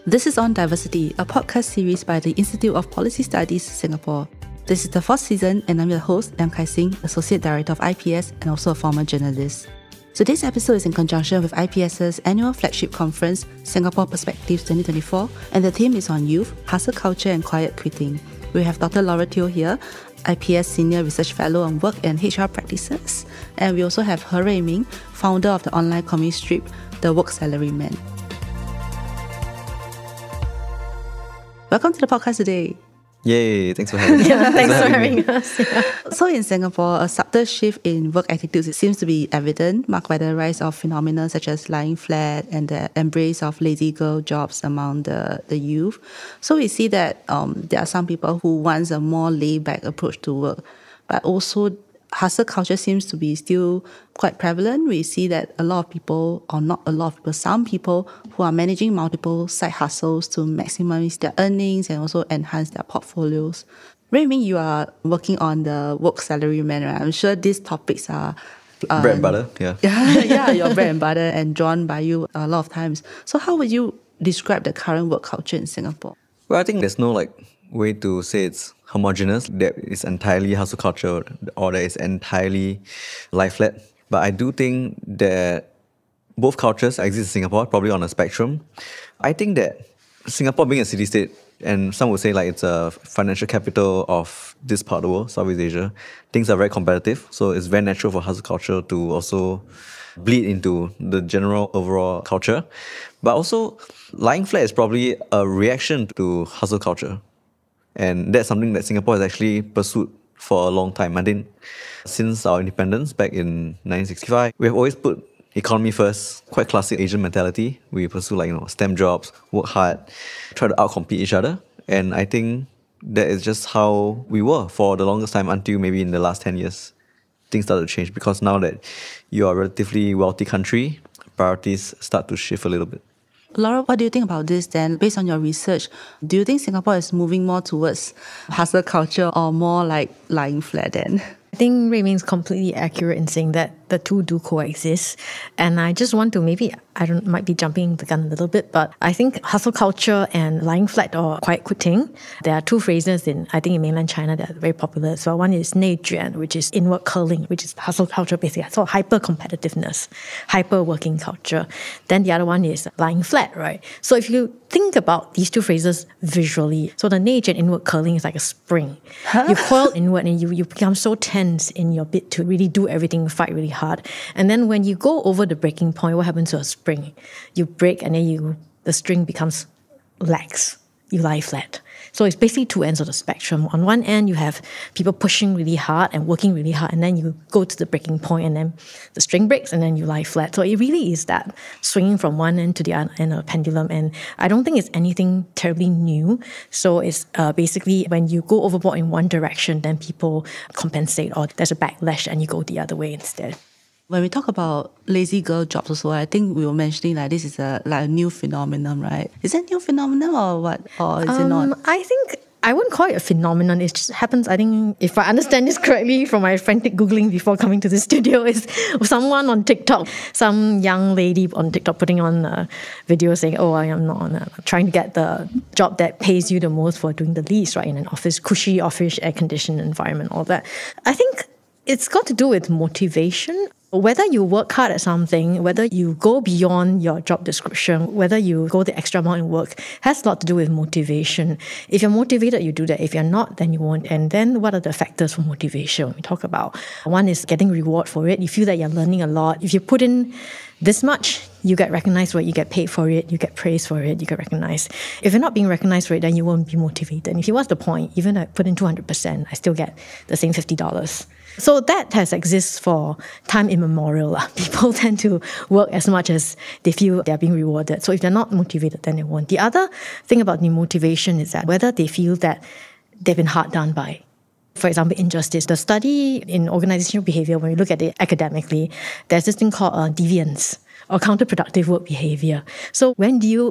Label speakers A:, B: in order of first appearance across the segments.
A: This is On Diversity, a podcast series by the Institute of Policy Studies, Singapore. This is the 4th season, and I'm your host, Liang Kaixin, Associate Director of IPS and also a former journalist. Today's episode is in conjunction with IPS's annual flagship conference, Singapore Perspectives 2024, and the theme is on youth, hustle culture and quiet quitting. We have Dr. Laurel Teo here, IPS Senior Research Fellow on Work and HR Practices, and we also have He Ruiming, founder of the online comic strip, the Woke Salaryman. Welcome to the podcast today.
B: Yay, thanks for having me.
C: Thanks for having us. Yeah.
A: So in Singapore, a subtle shift in work attitudes it seems to be evident, marked by the rise of phenomena such as lying flat and the embrace of lazy girl jobs among the youth. So we see that there are some people who want a more laid-back approach to work, but also hustle culture seems to be still quite prevalent. We see that a lot of people, or not a lot of people, some people who are managing multiple side hustles to maximize their earnings and also enhance their portfolios. Ruiming, you are working on the Woke Salaryman, right? I'm sure these topics are
B: bread and butter, yeah.
A: Yeah, your bread and butter and drawn by you a lot of times. So how would you describe the current work culture in Singapore?
B: Well, I think there's no way to say it's homogeneous, that is entirely hustle culture or that is entirely lie-flat. But I do think that both cultures exist in Singapore, probably on a spectrum. I think that Singapore being a city-state, and some would say it's a financial capital of this part of the world, Southeast Asia, things are very competitive. So it's very natural for hustle culture to also bleed into the general overall culture. But also, lying flat is probably a reaction to hustle culture. And that's something that Singapore has actually pursued for a long time. I think since our independence back in 1965, we have always put economy first, quite classic Asian mentality. We pursue STEM jobs, work hard, try to outcompete each other. And I think that is just how we were for the longest time until maybe in the last 10 years. Things started to change because now that you are a relatively wealthy country, priorities start to shift a little bit.
A: Laura, what do you think about this then? Based on your research, do you think Singapore is moving more towards hustle culture or more like lying flat then?
C: I think Ruiming is completely accurate in saying that the two do coexist. And I just want to might be jumping the gun a little bit, but I think hustle culture and lying flat or quiet quitting, there are two phrases in mainland China that are very popular. So one is 内卷, which is inward curling, which is hustle culture basically. So hyper competitiveness, hyper working culture. Then the other one is lying flat, right? So if you think about these two phrases visually, so the 内卷 inward curling is like a spring. You coil inward and you become so tense in your bid to really do everything, fight really hard. And then when you go over the breaking point, what happens to a spring? You break and then the string becomes lax. You lie flat. So it's basically two ends of the spectrum. On one end, you have people pushing really hard and working really hard, and then you go to the breaking point and then the string breaks and then you lie flat. So it really is that swinging from one end to the other end of a pendulum. And I don't think it's anything terribly new. So it's basically when you go overboard in one direction, then people compensate or there's a backlash and you go the other way instead.
A: When we talk about lazy girl jobs also, I think we were mentioning this is a new phenomenon, right? Is it a new phenomenon or what? Or is it not?
C: I think I wouldn't call it a phenomenon. It just happens, I think, if I understand this correctly from my frantic Googling before coming to the studio, is someone on TikTok, some young lady on TikTok putting on a video saying, I am not trying to get the job that pays you the most for doing the least, right? In an office, cushy office, air-conditioned environment, all that. I think it's got to do with motivation. Whether you work hard at something, whether you go beyond your job description, whether you go the extra mile in work, has a lot to do with motivation. If you're motivated, you do that. If you're not, then you won't. And then what are the factors for motivation we talk about? One is getting reward for it. You feel that you're learning a lot. If you put in this much, you get recognized for it, you get paid for it, you get praised for it, you get recognized. If you're not being recognized for it, then you won't be motivated. And if you what's the point? Even if I put in 200%, I still get the same $50. So that has exists for time immemorial. People tend to work as much as they feel they're being rewarded. So if they're not motivated, then they won't. The other thing about the motivation is that whether they feel that they've been hard done by. For example, injustice. The study in organizational behavior, when we look at it academically, there's this thing called deviance or counterproductive work behavior. So when do you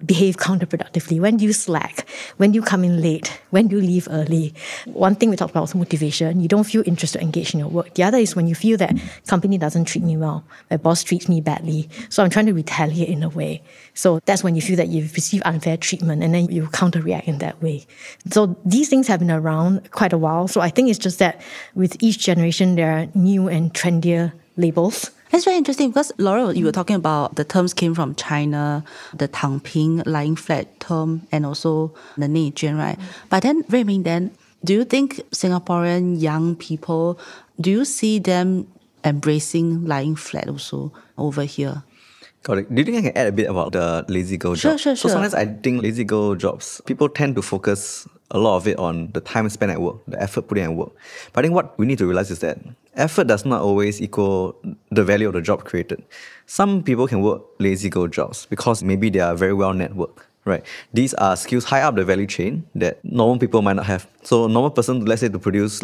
C: behave counterproductively? When do you slack? When do you come in late? When do you leave early? One thing we talked about was motivation. You don't feel interested or engaged in your work. The other is when you feel that company doesn't treat me well, my boss treats me badly, so I'm trying to retaliate in a way. So that's when you feel that you've received unfair treatment, and then you counter-react in that way. So these things have been around quite a while. So I think it's just that with each generation, there are new and trendier labels.
A: That's very interesting because, Laurel, you were talking about the terms came from China, the Tangping, lying flat term, and also the 内卷, right? But then, Ruiming, then, do you think Singaporean young people, do you see them embracing lying flat also over here?
B: Got it. Do you think I can add a bit about the lazy girl job?
A: Sure.
B: So sometimes I think lazy girl jobs, people tend to focus a lot of it on the time spent at work, the effort put in at work. But I think what we need to realize is that effort does not always equal the value of the job created. Some people can work lazy girl jobs because maybe they are very well networked, right? These are skills high up the value chain that normal people might not have. So a normal person, let's say to produce,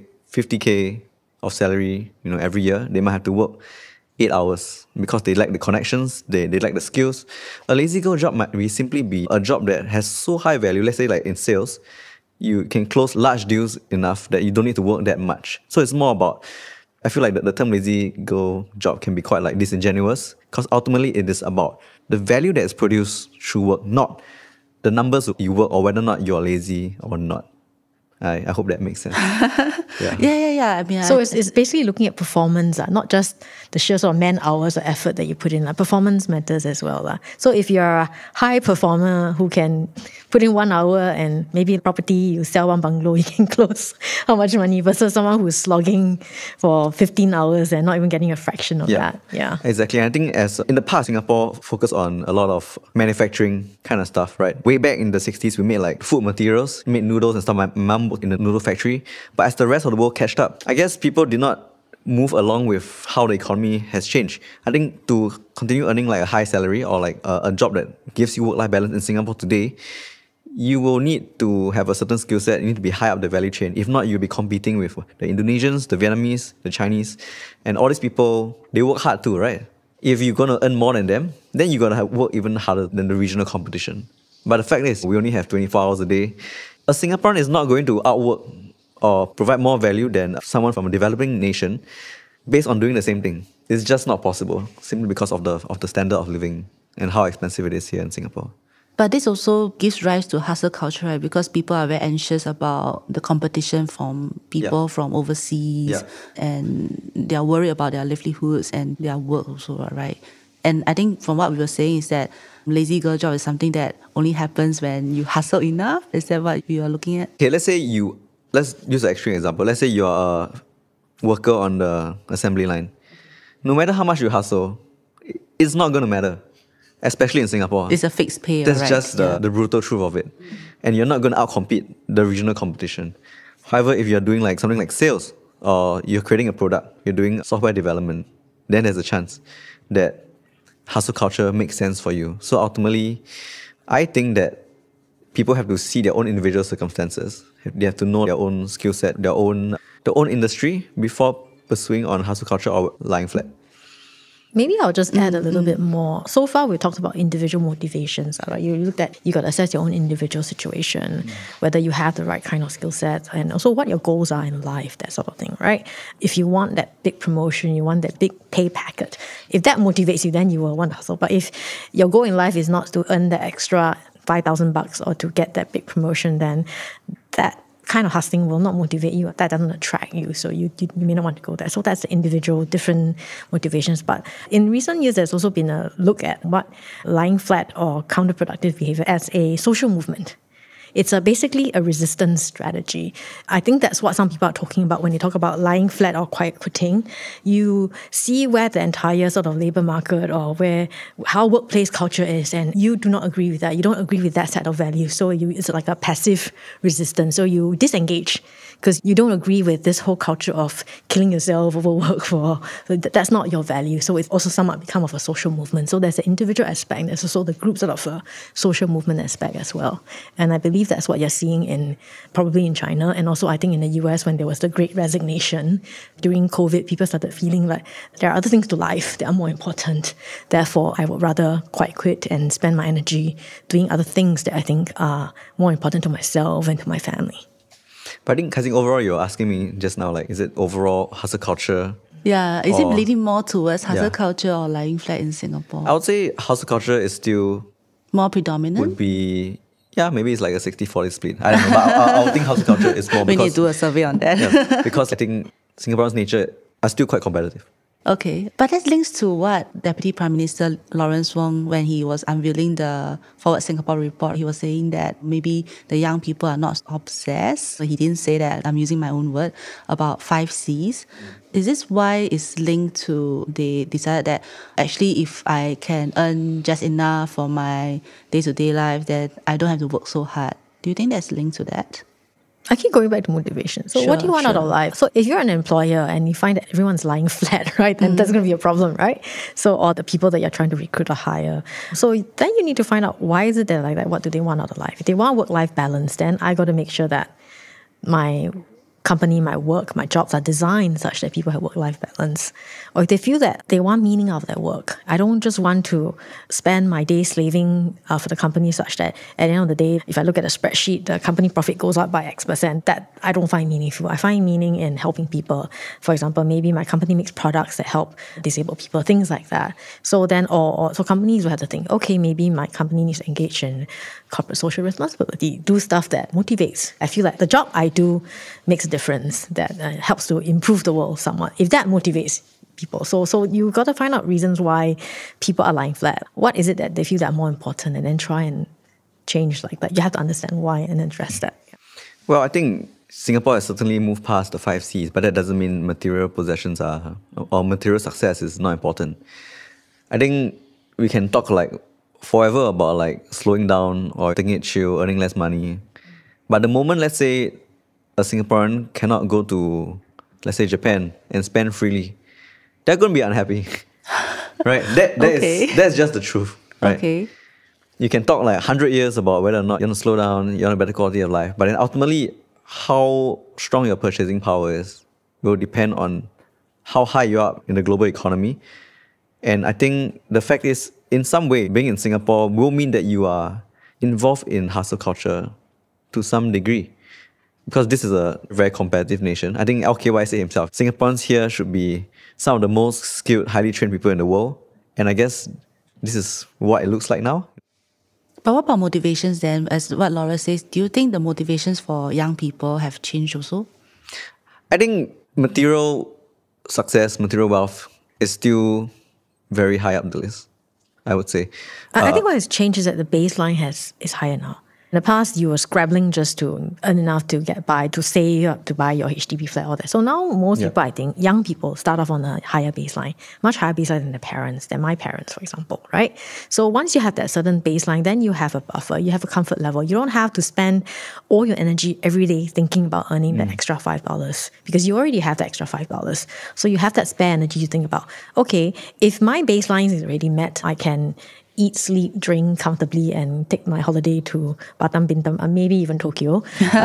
B: 50K of salary, every year, they might have to work 8 hours because they lack the connections, they lack the skills. A lazy girl job might simply be a job that has so high value, let's say like in sales, you can close large deals enough that you don't need to work that much. So it's more about, I feel like the term lazy girl job can be quite like disingenuous because ultimately it is about the value that is produced through work, not the numbers you work or whether or not you're lazy or not. I hope that makes sense.
A: Yeah. I mean,
C: so it's basically looking at performance, not just the sheer sort of man hours or effort that you put in. Performance matters as well. So if you're a high performer who can put in 1 hour and maybe a property, you sell one bungalow, you can close how much money versus someone who's slogging for 15 hours and not even getting a fraction of that. Yeah,
B: exactly. I think as in the past, Singapore focused on a lot of manufacturing kind of stuff, right? Way back in the 60s, we made like food materials, made noodles and stuff. My mum worked in the noodle factory. But as the rest of the world catched up, I guess people did not move along with how the economy has changed. I think to continue earning like a high salary or like a job that gives you work-life balance in Singapore today, you will need to have a certain skill set. You need to be high up the value chain. If not, you'll be competing with the Indonesians, the Vietnamese, the Chinese, and all these people, they work hard too, right? If you're going to earn more than them, then you're going to work even harder than the regional competition. But the fact is, we only have 24 hours a day. A Singaporean is not going to outwork or provide more value than someone from a developing nation based on doing the same thing. It's just not possible, simply because of the standard of living and how expensive it is here in Singapore.
A: But this also gives rise to hustle culture, right? Because people are very anxious about the competition from people from overseas, and they are worried about their livelihoods and their work also, right? And I think from what we were saying is that lazy girl job is something that only happens when you hustle enough. Is that what you are looking at?
B: Okay, let's use an extreme example. Let's say you're a worker on the assembly line. No matter how much you hustle, it's not going to matter. Especially in Singapore.
A: It's a fixed pay,
B: That's
A: right?
B: just the brutal truth of it. And you're not going to outcompete the regional competition. However, if you're doing like something like sales, or you're creating a product, you're doing software development, then there's a chance that hustle culture makes sense for you. So ultimately, I think that people have to see their own individual circumstances. They have to know their own skill set, their own industry before pursuing on hustle culture or lying flat.
C: Maybe I'll just add a little bit more. So far, we've talked about individual motivations. Right? You looked at, you got to assess your own individual situation, whether you have the right kind of skill set, and also what your goals are in life, that sort of thing, right? If you want that big promotion, you want that big pay packet, if that motivates you, then you will want to hustle. But if your goal in life is not to earn the extra $5,000 or to get that big promotion, then that kind of hustling will not motivate you. That doesn't attract you, so you may not want to go there. So that's the individual, different motivations. But in recent years, there's also been a look at what lying flat or counterproductive behavior as a social movement. It's basically a resistance strategy. I think that's what some people are talking about when they talk about lying flat or quiet quitting. You see where the entire sort of labour market or how workplace culture is, and you do not agree with that. You don't agree with that set of values. So it's like a passive resistance. So you disengage because you don't agree with this whole culture of killing yourself over work that's not your value. So it's also somewhat become of a social movement. So there's an individual aspect. There's also the group sort of a social movement aspect as well. And I believe believe that's what you're seeing probably in China, and also I think in the US when there was the Great Resignation during COVID, people started feeling like there are other things to life that are more important. Therefore, I would rather quite quit and spend my energy doing other things that I think are more important to myself and to my family.
B: But I think, Kaixin, overall, you're asking me just now, like, is it overall hustle culture?
A: Yeah, is it leaning more towards hustle culture or lying flat in Singapore?
B: I would say hustle culture is still
A: more predominant?
B: Would be, maybe it's like a 60-40 split. I don't know, but I would think hustle culture is more
A: we need to do a survey on that.
B: Because I think Singaporeans' nature are still quite competitive.
A: Okay, but that links to what Deputy Prime Minister Lawrence Wong, when he was unveiling the Forward Singapore report, he was saying that maybe the young people are not obsessed. So he didn't say that, I'm using my own word, about 5 Cs. Is this why it's linked to they decided that actually if I can earn just enough for my day-to-day life, that I don't have to work so hard? Do you think that's linked to that?
C: I keep going back to motivation. So what do you want out of life? So if you're an employer and you find that everyone's lying flat, right, then that's going to be a problem, right? So, or the people that you're trying to recruit or hire. So then you need to find out, why is it they're like that? What do they want out of life? If they want work-life balance, then I got to make sure that my company, my work, my jobs are designed such that people have work-life balance. Or if they feel that they want meaning out of their work, I don't just want to spend my day slaving for the company such that at the end of the day, if I look at a spreadsheet, the company profit goes up by X%, that I don't find meaningful. I find meaning in helping people. For example, maybe my company makes products that help disabled people, things like that. So then, so companies will have to think, okay, maybe my company needs to engage in corporate social responsibility, do stuff that motivates. I feel like the job I do makes a difference, that helps to improve the world somewhat, if that motivates people. So you got to find out reasons why people are lying flat. What is it that they feel that are more important, and then try and change like that. You have to understand why and address that.
B: Well, I think Singapore has certainly moved past the 5 Cs, but that doesn't mean material possessions are, or material success is not important. I think we can talk like forever about like slowing down or taking it chill, earning less money. But the moment, let's say, a Singaporean cannot go to, let's say, Japan and spend freely, they're going to be unhappy, right? That's just the truth, right?
A: Okay.
B: You can talk like 100 years about whether or not you want to slow down, you want a better quality of life, but then ultimately, how strong your purchasing power is will depend on how high you are in the global economy. And I think the fact is, in some way, being in Singapore will mean that you are involved in hustle culture to some degree. Because this is a very competitive nation. I think LKY said himself, Singaporeans here should be some of the most skilled, highly trained people in the world. And I guess this is what it looks like now.
A: But what about motivations then? As what Laura says, do you think the motivations for young people have changed also?
B: I think material success, material wealth is still very high up the list, I would say.
C: I think what has changed is that the baseline is higher now. In the past, you were scrabbling just to earn enough to get by, to save up to buy your HDB flat, all that. So now most people, I think, young people start off on a higher baseline, much higher baseline than their parents, than my parents, for example, right? So once you have that certain baseline, then you have a buffer, you have a comfort level. You don't have to spend all your energy every day thinking about earning that extra $5 because you already have the extra $5. So you have that spare energy to think about, okay, if my baseline is already met, I can eat, sleep, drink comfortably and take my holiday to Batam, Bintam, and maybe even Tokyo.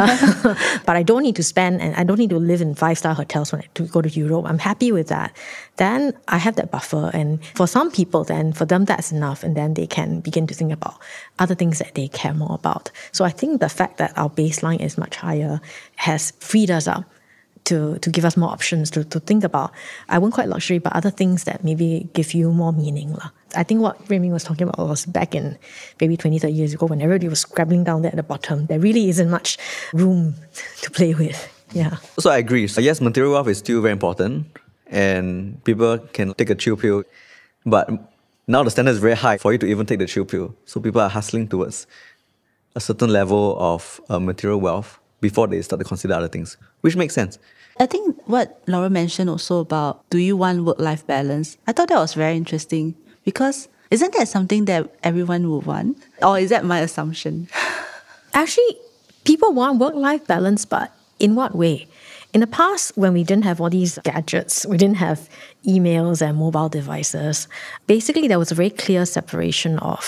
C: But I don't need to spend and I don't need to live in 5-star hotels when I go to Europe. I'm happy with that. Then I have that buffer. And for some people, then for them, that's enough. And then they can begin to think about other things that they care more about. So I think the fact that our baseline is much higher has freed us up to give us more options to think about. I won't call it luxury, but other things that maybe give you more meaning. I think what Ruiming was talking about was back in maybe 20, 30 years ago when everybody was scrabbling down there at the bottom. There really isn't much room to play with. Yeah.
B: So I agree. So yes, material wealth is still very important and people can take a chill pill. But now the standard is very high for you to even take the chill pill. So people are hustling towards a certain level of material wealth before they start to consider other things, which makes sense.
A: I think what Laura mentioned also about, do you want work-life balance? I thought that was very interesting because isn't that something that everyone would want? Or is that my assumption?
C: Actually, people want work-life balance, but in what way? In the past, when we didn't have all these gadgets, we didn't have emails and mobile devices, basically there was a very clear separation of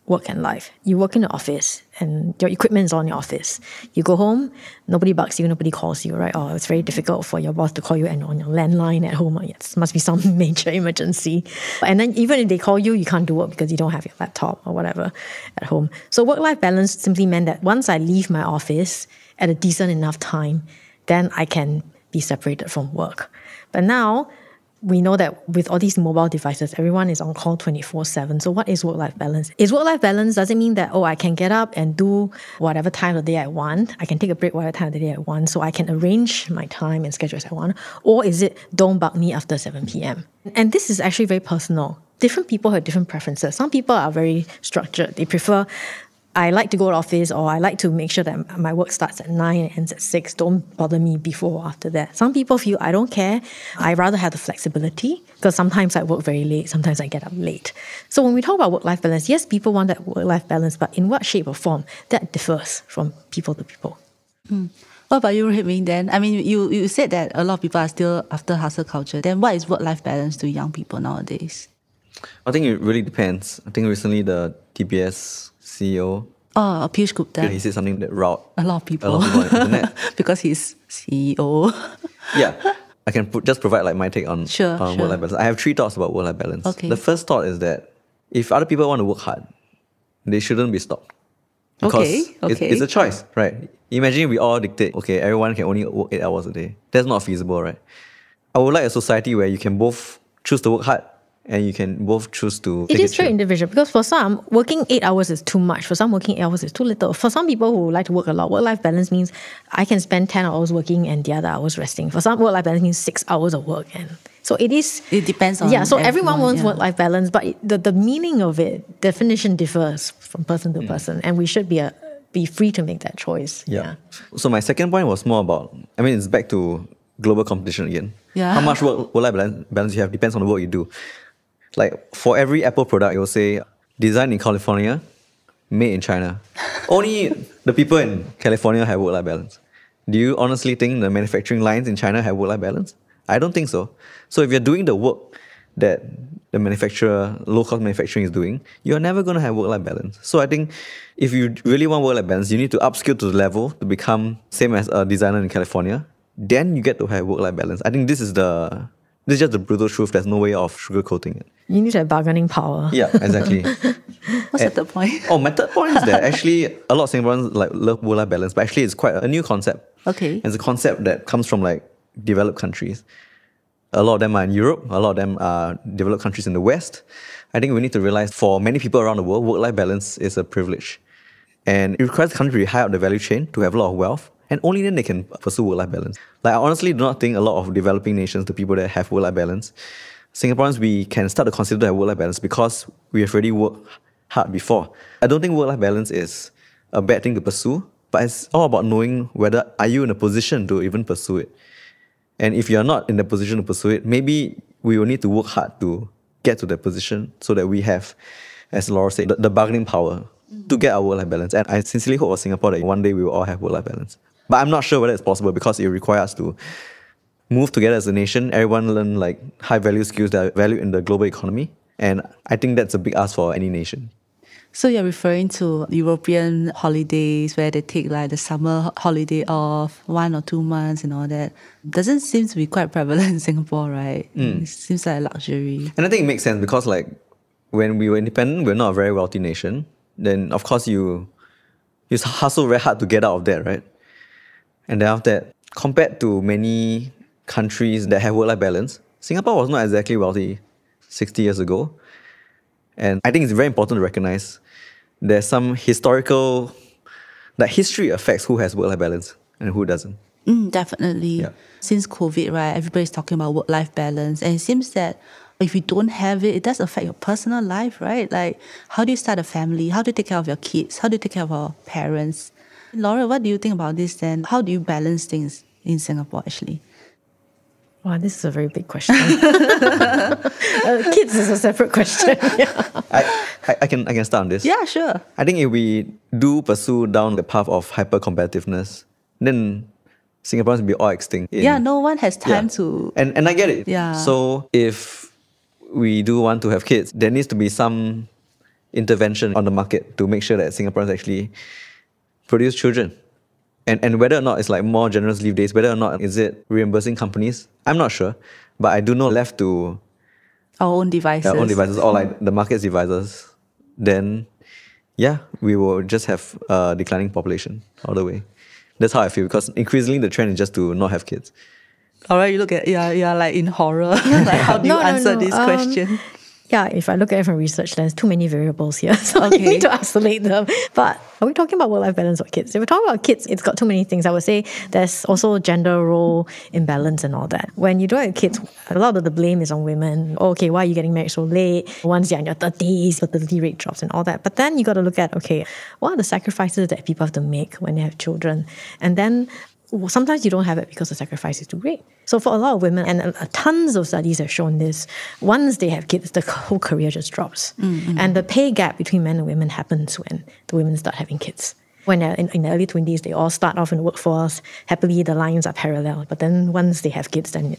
C: work and life. You work in the office and your equipment is on your office. You go home, nobody bugs you, nobody calls you, right? Or it's very difficult for your boss to call you and on your landline at home. It must be some major emergency. And then even if they call you, you can't do work because you don't have your laptop or whatever at home. So work-life balance simply meant that once I leave my office at a decent enough time, then I can be separated from work. But now, we know that with all these mobile devices, everyone is on call 24/7. So what is work-life balance? Is work-life balance, does it mean that, I can get up and do whatever time of the day I want? I can take a break whatever time of the day I want, so I can arrange my time and schedule as I want? Or is it, don't bug me after 7 p.m.? And this is actually very personal. Different people have different preferences. Some people are very structured. They prefer, I like to go to office, or I like to make sure that my work starts at 9 and ends at 6. Don't bother me before or after that. Some people feel, I don't care. I rather have the flexibility because sometimes I work very late, sometimes I get up late. So when we talk about work-life balance, yes, people want that work-life balance, but in what shape or form? That differs from people to people.
A: What about you, Ruiming, then? I mean, you said that a lot of people are still after hustle culture. Then what is work-life balance to young people nowadays?
B: I think it really depends. I think recently the TBS CEO,
A: Piyush Gupta.
B: he said something that riled
A: a lot of people.
B: on the internet.
A: Because he's CEO.
B: Yeah. I can just provide like my take on work-life balance. I have 3 thoughts about work-life balance.
A: Okay.
B: The first thought is that if other people want to work hard, they shouldn't be stopped. Because it's a choice, right? Imagine we all dictate, okay, everyone can only work 8 hours a day. That's not feasible, right? I would like a society where you can both choose to work hard and you can both choose to
C: It is very individual because for some, working 8 hours is too much. For some, working 8 hours is too little. For some people who like to work a lot, work-life balance means I can spend 10 hours working and the other hours resting. For some, work-life balance means 6 hours of work. And so it depends on
A: so
C: everyone wants work-life balance, but the meaning of it, definition differs from person to person. And we should be free to make that choice.
B: Yeah. So my second point was more about, it's back to global competition again.
A: Yeah.
B: How much work-life balance you have depends on the work you do. Like for every Apple product, it will say designed in California, made in China. Only the people in California have work-life balance. Do you honestly think the manufacturing lines in China have work-life balance? I don't think so. So if you're doing the work that the manufacturer, low-cost manufacturing is doing, you're never going to have work-life balance. So I think if you really want work-life balance, you need to upskill to the level to become same as a designer in California. Then you get to have work-life balance. I think this is just the brutal truth. There's no way of sugarcoating it.
C: You need to have bargaining power.
B: Yeah, exactly.
A: What's the third point?
B: My third point is that actually a lot of Singaporeans love work-life balance, but actually it's quite a new concept.
A: Okay.
B: It's a concept that comes from developed countries. A lot of them are in Europe. A lot of them are developed countries in the West. I think we need to realize for many people around the world, work-life balance is a privilege. And it requires the country to be high up the value chain to have a lot of wealth. And only then they can pursue work-life balance. I honestly do not think a lot of developing nations, the people that have work-life balance, Singaporeans, we can start to consider to have work-life balance because we have already worked hard before. I don't think work-life balance is a bad thing to pursue, but it's all about knowing whether are you in a position to even pursue it. And if you're not in the position to pursue it, maybe we will need to work hard to get to that position so that we have, as Laurel said, the bargaining power to get our work-life balance. And I sincerely hope for Singapore that one day we will all have work-life balance. But I'm not sure whether it's possible because it requires us to move together as a nation. Everyone learn high-value skills that are valued in the global economy. And I think that's a big ask for any nation.
A: So you're referring to European holidays where they take the summer holiday off 1 or 2 months and all that. Doesn't seem to be quite prevalent in Singapore, right? It seems like a luxury.
B: And I think it makes sense because when we were independent, we're not a very wealthy nation. Then of course you hustle very hard to get out of that, right? And then after that, compared to many countries that have work-life balance, Singapore was not exactly wealthy 60 years ago. And I think it's very important to recognize there's some historical, history affects who has work-life balance and who doesn't.
A: Definitely.
B: Yeah.
A: Since COVID, right, everybody's talking about work-life balance. And it seems that if you don't have it, it does affect your personal life, right? How do you start a family? How do you take care of your kids? How do you take care of your parents? Laurel, what do you think about this then? How do you balance things in Singapore, actually?
C: Wow, this is a very big question. Kids is a separate question.
B: I can start on this.
A: Yeah, sure.
B: I think if we do pursue down the path of hyper-competitiveness, then Singaporeans will be all extinct.
A: No one has time to...
B: And I get it.
A: Yeah.
B: So if we do want to have kids, there needs to be some intervention on the market to make sure that Singaporeans actually produce children. And whether or not it's like more generous leave days, whether or not is it reimbursing companies, I'm not sure. But I do know left to
A: our own devices.
B: Or like the market's devices, then yeah, we will just have a declining population all the way. That's how I feel, because increasingly the trend is just to not have kids.
A: All right, you look at, you're like in horror. Like, how do you answer this question?
C: Yeah, if I look at it from research, there's too many variables here. So you need to isolate them. But are we talking about work-life balance or kids? If we're talking about kids, it's got too many things. I would say there's also gender role imbalance and all that. When you don't have kids, a lot of the blame is on women. Oh, okay, why are you getting married so late? Once you're in your 30s, fertility rate drops and all that. But then you got to look at, okay, what are the sacrifices that people have to make when they have children? And then sometimes you don't have it because the sacrifice is too great. So for a lot of women, and tons of studies have shown this, once they have kids, the whole career just drops. Mm-hmm. And the pay gap between men and women happens when the women start having kids. When they're in the early 20s, they all start off in the workforce. Happily, the lines are parallel. But then once they have kids, then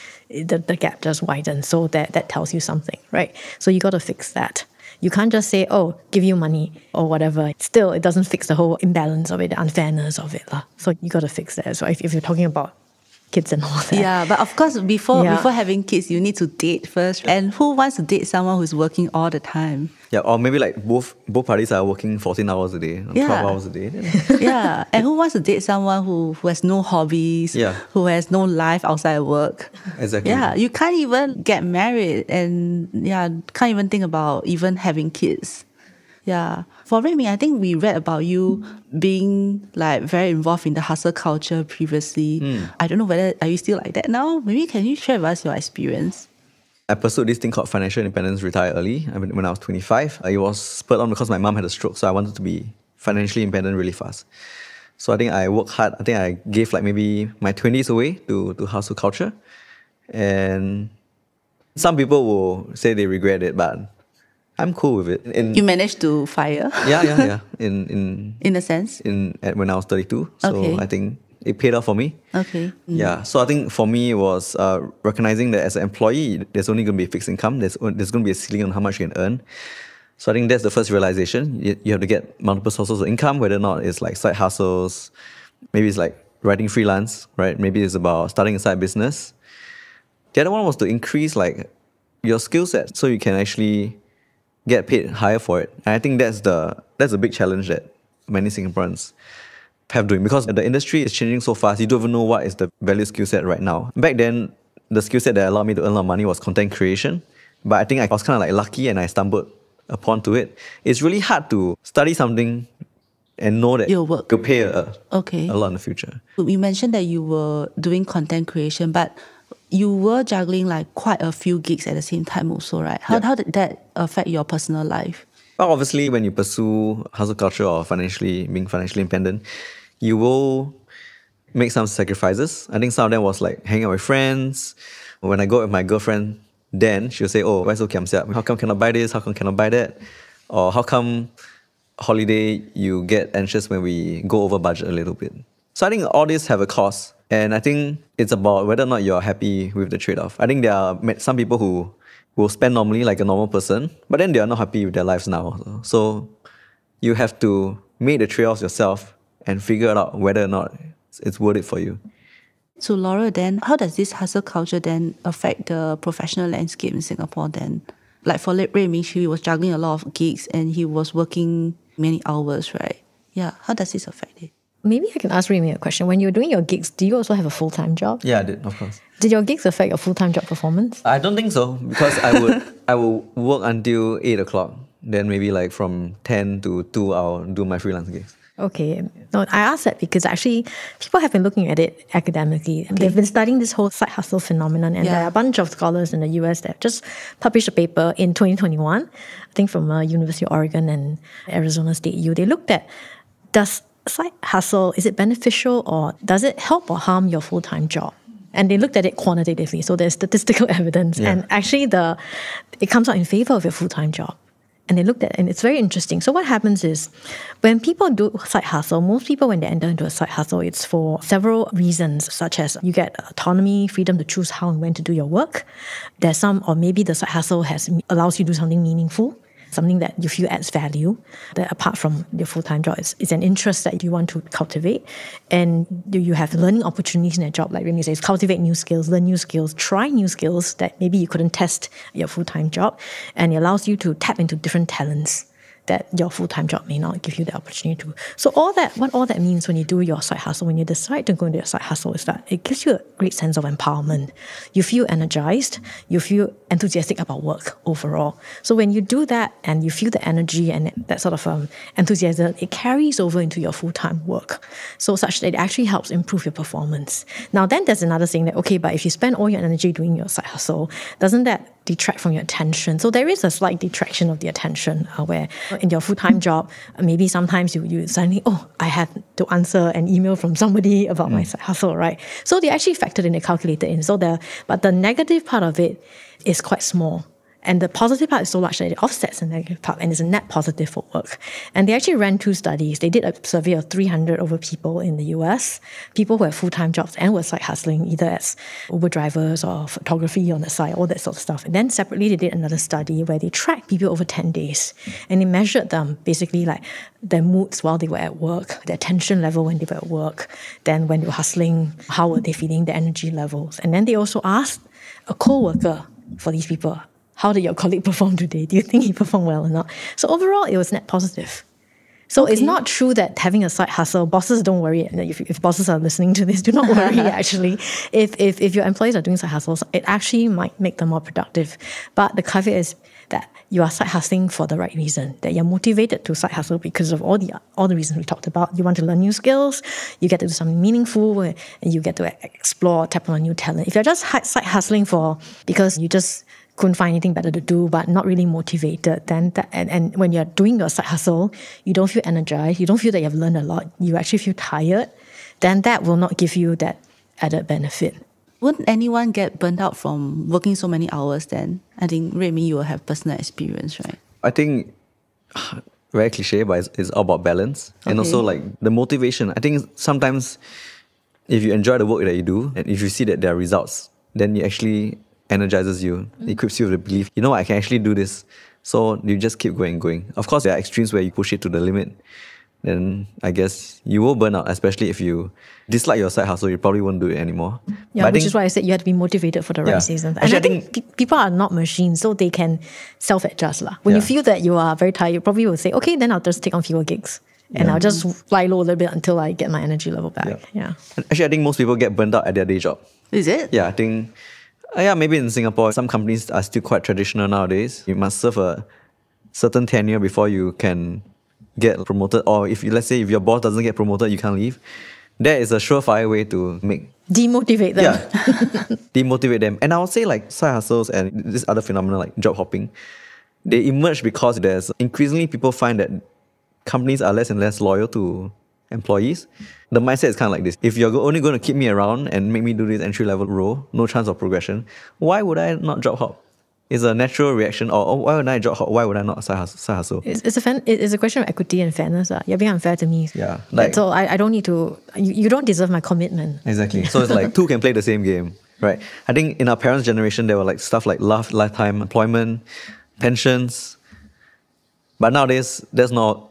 C: the gap just widens. So that tells you something, right? So you got to fix that. You can't just say, oh, give you money or whatever. Still, it doesn't fix the whole imbalance of it, the unfairness of it. So you got to fix that. So if you're talking about kids and all that.
A: Yeah, but of course, before having kids, you need to date first. And who wants to date someone who's working all the time?
B: Yeah, or maybe like both parties are working 14 hours a day, 12 hours a day.
A: Yeah, and who wants to date someone who has no hobbies, who has no life outside work?
B: Exactly.
A: Yeah, you can't even get married and can't even think about even having kids. Yeah. For Ruiming, I think we read about you being like very involved in the hustle culture previously. I don't know whether, are you still like that now? Maybe can you share with us your experience?
B: I pursued this thing called financial independence, retire early. I mean, when I was 25. It was spurred on because my mom had a stroke, so I wanted to be financially independent really fast. So I think I worked hard. I think I gave like maybe my 20s away to hustle culture. And some people will say they regret it, but I'm cool with it.
A: You managed to fire?
B: Yeah. In
A: a sense?
B: When I was 32. So I think it paid off for me.
A: Okay.
B: Yeah. So I think for me it was recognizing that as an employee, there's only going to be a fixed income. There's going to be a ceiling on how much you can earn. So I think that's the first realization. You have to get multiple sources of income, whether or not it's like side hustles, maybe it's like writing freelance, right? Maybe it's about starting a side business. The other one was to increase like your skill set so you can actually get paid higher for it. And I think that's a big challenge that many Singaporeans have doing, because the industry is changing so fast, you don't even know what is the value skill set right now. Back then, the skill set that allowed me to earn a lot of money was content creation. But I think I was kind of like lucky and I stumbled upon to it. It's really hard to study something and know that
A: your work
B: could pay a lot in the future.
A: You mentioned that you were doing content creation, but you were juggling like quite a few gigs at the same time also, right? How did that affect your personal life?
B: Well, obviously, when you pursue hustle culture or being financially independent, you will make some sacrifices. I think some of them was like hanging out with friends. When I go with my girlfriend, then she'll say, oh, why so kiam siap? How come cannot buy this? How come cannot buy that? Or how come holiday you get anxious when we go over budget a little bit? So I think all these have a cost. And I think it's about whether or not you're happy with the trade-off. I think there are some people who will spend normally like a normal person, but then they are not happy with their lives now. So you have to make the trade-offs yourself and figure out whether or not it's worth it for you.
A: So Laurel, then, how does this hustle culture then affect the professional landscape in Singapore then? Like for Ruiming, he was juggling a lot of gigs and he was working many hours, right? Yeah, how does this affect it?
C: Maybe I can ask Ruiming a question. When you're doing your gigs, do you also have a full-time job?
B: Yeah, I did, of course.
C: Did your gigs affect your full-time job performance?
B: I don't think so, because I would work until 8 o'clock. Then maybe like from 10 to 2, I'll do my freelance gigs.
C: Okay. No, I asked that because actually people have been looking at it academically. Okay. They've been studying this whole side hustle phenomenon, and there are a bunch of scholars in the US that just published a paper in 2021, I think from University of Oregon and Arizona State U. They looked at, does side hustle, is it beneficial or does it help or harm your full-time job? And they looked at it quantitatively, so there's statistical evidence. Yeah. And actually it comes out in favor of your full-time job. And they looked at it, and it's very interesting. So what happens is, when people do side hustle, most people, when they enter into a side hustle, it's for several reasons, such as you get autonomy, freedom to choose how and when to do your work. There's some, or maybe the side hustle allows you to do something meaningful. something that you feel adds value, that apart from your full-time job, it's an interest that you want to cultivate. And you have learning opportunities in a job, like Ruiming says, cultivate new skills, learn new skills, try new skills that maybe you couldn't test your full-time job. And it allows you to tap into different talents that your full-time job may not give you the opportunity to. So what all that means when you do your side hustle, when you decide to go into your side hustle, is that it gives you a great sense of empowerment. You feel energized, you feel enthusiastic about work overall. So when you do that and you feel the energy and that sort of enthusiasm, it carries over into your full-time work. So such that it actually helps improve your performance. Now then there's another thing that, okay, but if you spend all your energy doing your side hustle, doesn't that detract from your attention? So there is a slight detraction of the attention where in your full-time job, maybe sometimes you suddenly, I have to answer an email from somebody about my side hustle, right? So they actually factored in, they calculated in. But the negative part of it is quite small. And the positive part is so large that it offsets the negative part and is a net positive for work. And they actually ran 2 studies. They did a survey of 300 over people in the US, people who have full-time jobs and were side hustling, either as Uber drivers or photography on the side, all that sort of stuff. And then separately, they did another study where they tracked people over 10 days. And they measured them, basically like their moods while they were at work, their tension level when they were at work, then when they were hustling, how were they feeling, their energy levels. And then they also asked a co-worker for these people, how did your colleague perform today? Do you think he performed well or not? So overall, it was net positive. So it's not true that having a side hustle, bosses don't worry. If bosses are listening to this, do not worry actually. If your employees are doing side hustles, it actually might make them more productive. But the caveat is that you are side hustling for the right reason, that you're motivated to side hustle because of all the reasons we talked about. You want to learn new skills, you get to do something meaningful, and you get to explore, tap on a new talent. If you're just side hustling because you just couldn't find anything better to do, but not really motivated, then and when you're doing your side hustle, you don't feel energized, you don't feel that you've learned a lot, you actually feel tired, then that will not give you that added benefit.
A: Wouldn't anyone get burnt out from working so many hours then? I think, Ruiming, you will have personal experience, right?
B: I think, very cliche, but it's all about balance. And also like the motivation. I think sometimes if you enjoy the work that you do, and if you see that there are results, then it actually energizes you, equips you with the belief, I can actually do this. So you just keep going. Of course, there are extremes where you push it to the limit. Then I guess you will burn out, especially if you dislike your side hustle, you probably won't do it anymore.
C: Yeah, which is why I said you have to be motivated for the right reason. And I think people are not machines, so they can self-adjust. When you feel that you are very tired, you probably will say, okay, then I'll just take on fewer gigs. And I'll just fly low a little bit until I get my energy level back. Yeah.
B: Actually, I think most people get burnt out at their day job.
A: Is it?
B: Yeah, I think... maybe in Singapore, some companies are still quite traditional nowadays. You must serve a certain tenure before you can get promoted. Or let's say if your boss doesn't get promoted, you can't leave. That is a surefire way to
C: demotivate them.
B: Yeah, demotivate them. And I would say like side hustles and this other phenomenon like job hopping, they emerge because there's increasingly people find that companies are less and less loyal to employees. The mindset is kind of like this. If you're only going to keep me around and make me do this entry-level role, no chance of progression, why would I not job hop? It's a natural reaction. Or why would I job hop? Why would I not side hustle?
C: It's a question of equity and fairness. You're being unfair to me.
B: Yeah.
C: So I don't need to... You don't deserve my commitment.
B: Exactly. So it's like two can play the same game, right? I think in our parents' generation, there were like stuff like lifetime employment, pensions. But nowadays, that's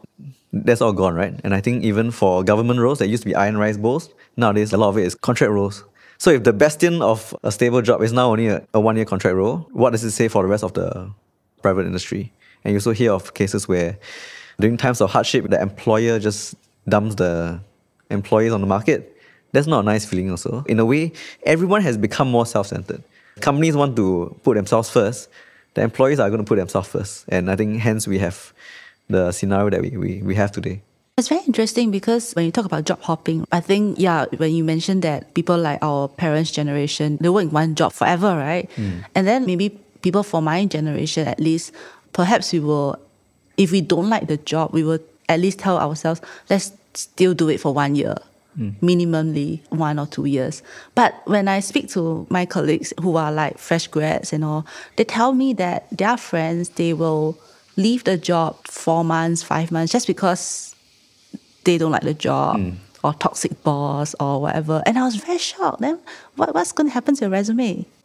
B: all gone, right? And I think even for government roles that used to be iron rice bowls, nowadays a lot of it is contract roles. So if the bastion of a stable job is now only a 1-year contract role, what does it say for the rest of the private industry? And you also hear of cases where during times of hardship, the employer just dumps the employees on the market. That's not a nice feeling also. In a way, everyone has become more self-centered. Companies want to put themselves first. The employees are going to put themselves first. And I think hence we have the scenario that we have today.
A: It's very interesting because when you talk about job hopping, I think, when you mentioned that people like our parents' generation, they work in one job forever, right? And then maybe people for my generation at least, perhaps we will, if we don't like the job, we will at least tell ourselves, let's still do it for 1 year. Minimally 1 or 2 years. But when I speak to my colleagues who are like fresh grads and all, they tell me that their friends, they will leave the job 4 months, 5 months, just because they don't like the job or toxic boss or whatever. And I was very shocked. Then what's going to happen to your resume?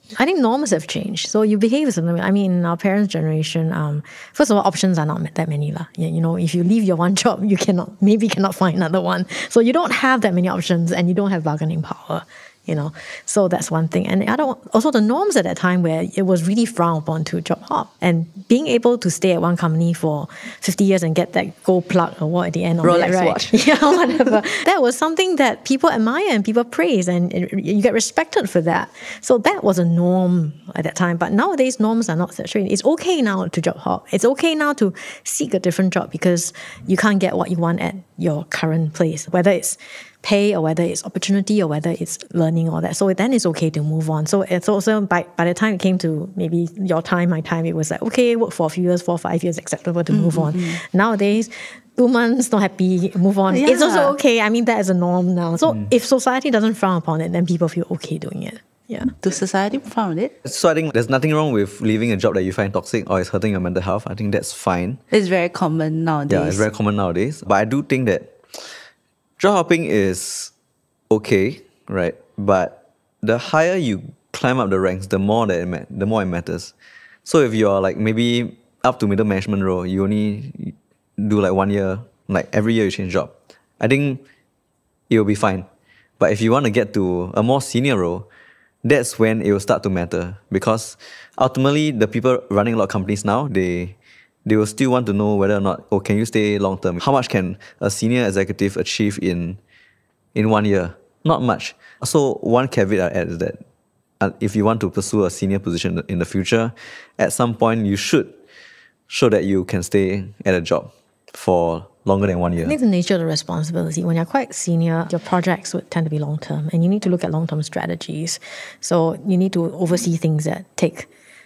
C: I think norms have changed. So you behave a certain way. I mean, in our parents' generation, first of all, options are not that many. You know, if you leave your one job, you maybe cannot find another one. So you don't have that many options and you don't have bargaining power. You know, so that's one thing. And the other one, also the norms at that time where it was really frowned upon to job hop. And being able to stay at one company for 50 years and get that gold plug award at the end of
A: Rolex
C: it, right?
A: watch.
C: Yeah, whatever. That was something that people admire and people praise, and you get respected for that. So that was a norm at that time. But nowadays, norms are not such. It's okay now to job hop. It's okay now to seek a different job because you can't get what you want at your current place, whether it's pay or whether it's opportunity or whether it's learning or that. So then it's okay to move on. So it's also by the time it came to maybe your time, my time, it was like, okay, work for a few years, 4 or 5 years, acceptable to move on. Nowadays, 2 months, not happy, move on.
A: Yeah.
C: It's also okay. I mean, that is a norm now. So if society doesn't frown upon it, then people feel okay doing it. Yeah.
A: Does society frown it?
B: So I think there's nothing wrong with leaving a job that you find toxic or is hurting your mental health. I think that's fine.
A: It's very common nowadays.
B: Yeah, it's very common nowadays. But I do think that job hopping is okay, right? But the higher you climb up the ranks, the more it matters. So if you're like maybe up to middle management role, you only do like 1 year, like every year you change job, I think it'll be fine. But if you want to get to a more senior role, that's when it will start to matter, because ultimately the people running a lot of companies now, they will still want to know whether or not, can you stay long term? How much can a senior executive achieve in 1 year? Not much. So one caveat I add is that if you want to pursue a senior position in the future, at some point you should show that you can stay at a job for longer than 1 year.
C: I think the nature of the responsibility. When you're quite senior, your projects would tend to be long-term and you need to look at long-term strategies. So you need to oversee things that take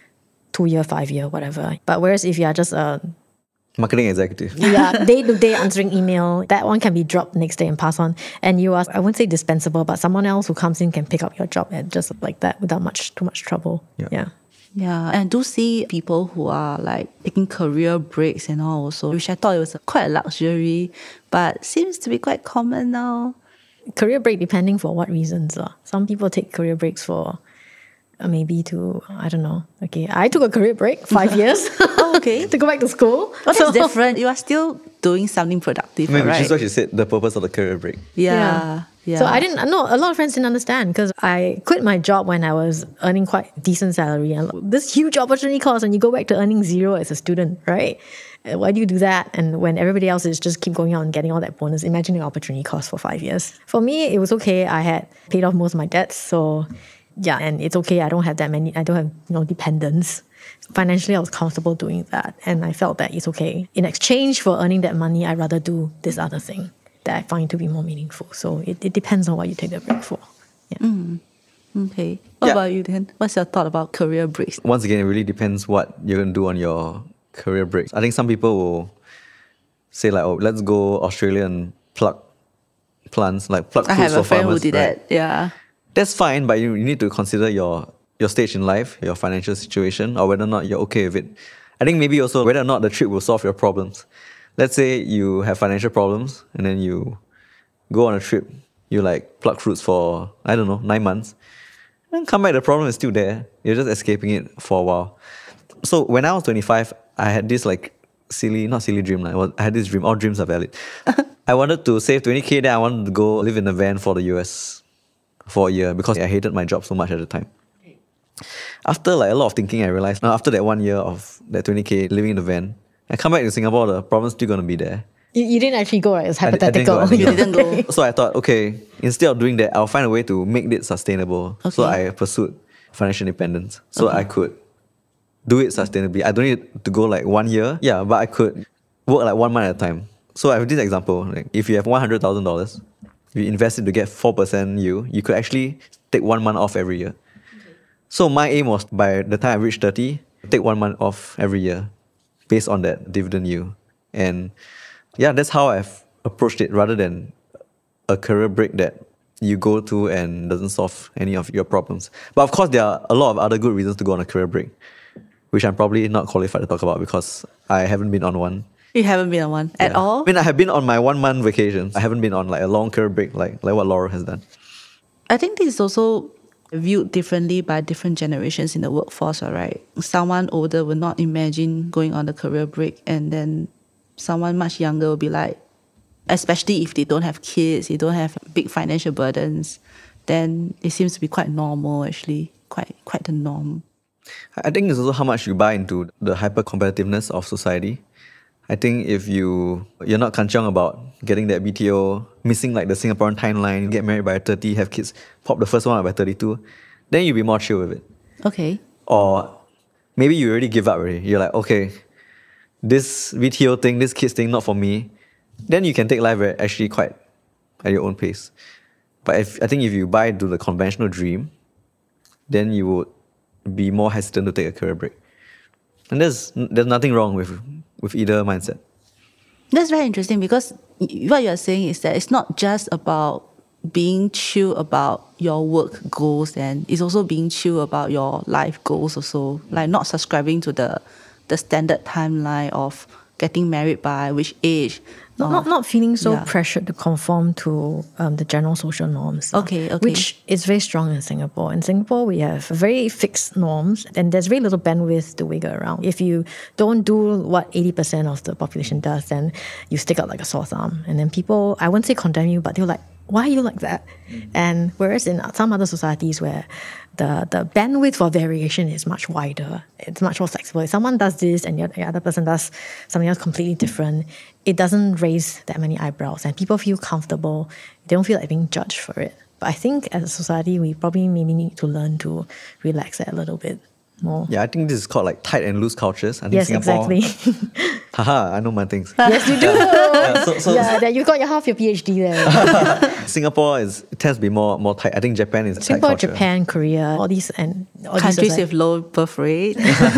C: 2 year, 5 year, whatever. But whereas if you are just a
B: marketing executive,
C: day-to-day answering email, that one can be dropped next day and pass on. And you are, I wouldn't say dispensable, but someone else who comes in can pick up your job and just like that without too much trouble. Yeah.
A: Yeah, and I do see people who are like taking career breaks and all also, which I thought it was quite a luxury, but seems to be quite common now.
C: Career break depending for what reasons. Some people take career breaks for maybe to, I don't know. Okay, I took a career break, 5 years.
A: Okay.
C: To go back to school.
A: That's different. You are still doing something productive,
B: maybe
A: right?
B: which is what you said, the purpose of the career break.
A: Yeah.
C: So I didn't know, a lot of friends didn't understand because I quit my job when I was earning quite decent salary and this huge opportunity cost and you go back to earning zero as a student, right? Why do you do that? And when everybody else is just keep going out and getting all that bonus, imagine the opportunity cost for 5 years. For me, it was okay. I had paid off most of my debts. So yeah, and it's okay. I don't have that many, I don't have dependents. Financially, I was comfortable doing that. And I felt that it's okay. In exchange for earning that money, I'd rather do this other thing that I find to be more meaningful. So it depends on what you take the break for. Yeah.
A: Okay. What about you then? What's your thought about career breaks?
B: Once again, it really depends what you're going to do on your career breaks. I think some people will say like, let's go Australia and pluck plants, like pluck fruits for farmers.
A: I have a friend who did
B: right?
A: that. Yeah.
B: That's fine, but you need to consider your stage in life, your financial situation, or whether or not you're okay with it. I think maybe also whether or not the trip will solve your problems. Let's say you have financial problems and then you go on a trip, you like pluck fruits for, 9 months, and come back, the problem is still there. You're just escaping it for a while. So when I was 25, I had this like not silly dream. I had this dream, all dreams are valid. I wanted to save 20k, then I wanted to go live in a van for the US for a year because I hated my job so much at the time. After like a lot of thinking, I realized after that 1 year of that 20k living in the van, I come back to Singapore, the problem's still going to be there.
C: You didn't actually go, right? It's hypothetical.
B: I
A: didn't go.
B: So I thought, okay, instead of doing that, I'll find a way to make it sustainable.
A: Okay.
B: So I pursued financial independence. So I could do it sustainably. I don't need to go like 1 year. Yeah, but I could work like 1 month at a time. So I have this example. Like if you have $100,000, if you invest it to get 4% yield, you could actually take 1 month off every year. So my aim was by the time I reached 30, take 1 month off every year based on that dividend yield. And yeah, that's how I've approached it rather than a career break that you go to and doesn't solve any of your problems. But of course, there are a lot of other good reasons to go on a career break, which I'm probably not qualified to talk about because I haven't been on one.
A: You haven't been on one at all?
B: I mean, I have been on my 1 month vacations. I haven't been on like a long career break like what Laurel has done.
A: I think this is also viewed differently by different generations in the workforce, all right? Someone older will not imagine going on a career break, and then someone much younger will be like, especially if they don't have kids, they don't have big financial burdens, then it seems to be quite normal, actually, quite the norm.
B: I think it's also how much you buy into the hyper-competitiveness of society. I think if you're not kanchiong about getting that BTO, missing like the Singaporean timeline, get married by 30, have kids, pop the first one out by 32, then you'll be more chill with it.
A: Okay.
B: Or maybe you already give up already. You're like, okay, this BTO thing, this kids thing, not for me. Then you can take life actually quite at your own pace. But I think if you buy into the conventional dream, then you would be more hesitant to take a career break. And there's nothing wrong with either mindset.
A: That's very interesting, because what you're saying is that it's not just about being chill about your work goals, and it's also being chill about your life goals also, like not subscribing to the standard timeline of getting married by which age.
C: Not feeling so pressured to conform to the general social norms.
A: Okay.
C: Which is very strong in Singapore. In Singapore, we have very fixed norms, and there's very little bandwidth to wiggle around. If you don't do what 80% of the population does, then you stick out like a sore thumb. And then people, I wouldn't say condemn you, but they're like, why are you like that? And whereas in some other societies where the bandwidth for variation is much wider, it's much more flexible. If someone does this and the other person does something else completely different, it doesn't raise that many eyebrows, and people feel comfortable. They don't feel like being judged for it. But I think as a society, we probably maybe need to learn to relax that a little bit more.
B: Yeah, I think this is called like tight and loose cultures. I think
C: Yes,
B: Singapore,
C: exactly.
B: Haha, I know my things.
C: Yes, you do.
B: Yeah,
C: you got half your PhD there.
B: Singapore it tends to be more tight. I think Japan is
C: Singapore,
B: tight culture.
C: Japan, Korea, all these
A: Countries with low birth rate.